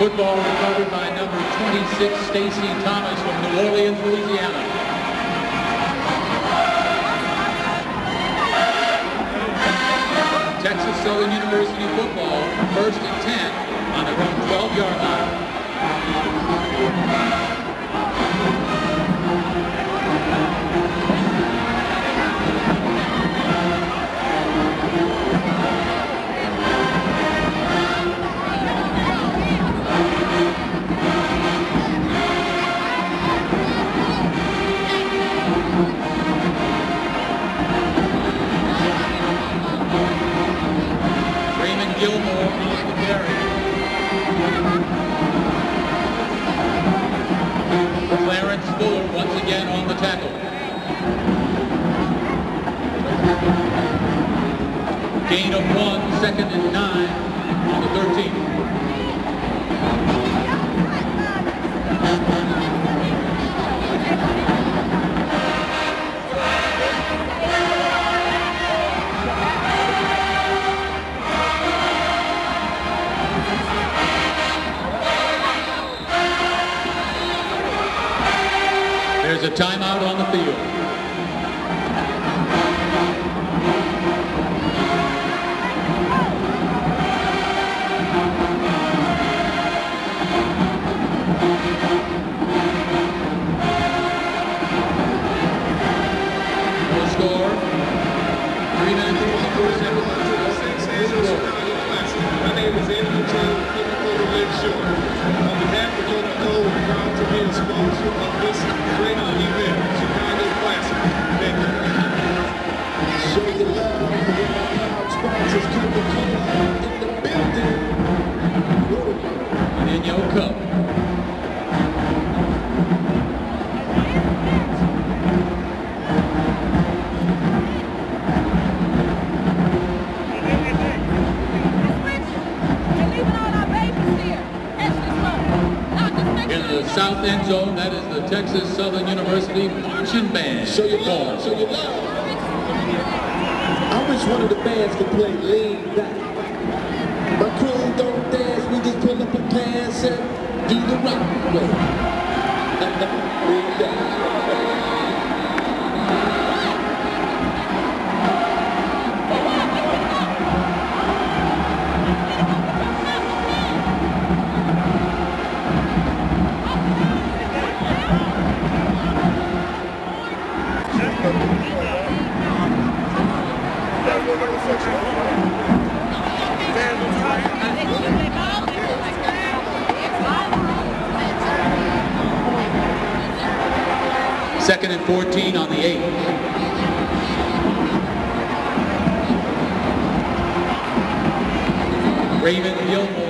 Football recovered by number 26, Stacy Thomas from New Orleans, Louisiana. Texas Southern University football, 1st and 10 on their own 12-yard line. Gilmore on the carry. Clarence Fuller once again on the tackle. Gain of 1, 2nd and 9 on the 13th. There's a timeout on the field. No score. 3 minutes and 24 seconds. My name is Andrew Taylor, Lakeshore. On behalf of Jonah Cole, we're proud to be the sponsor of this great event, Chicago Classic. Thank you. Show your love for one of our proud sponsors, Coca-Cola in the building. And in your cup. South end zone, that is the Texas Southern University Marching Band. Show your love, show your love. I wish one of the bands could play Lean Back. My crew don't dance, we just pull up a pants and do the rock way. Lean Back. Second and 14 on the 8th. Raymond Gilmore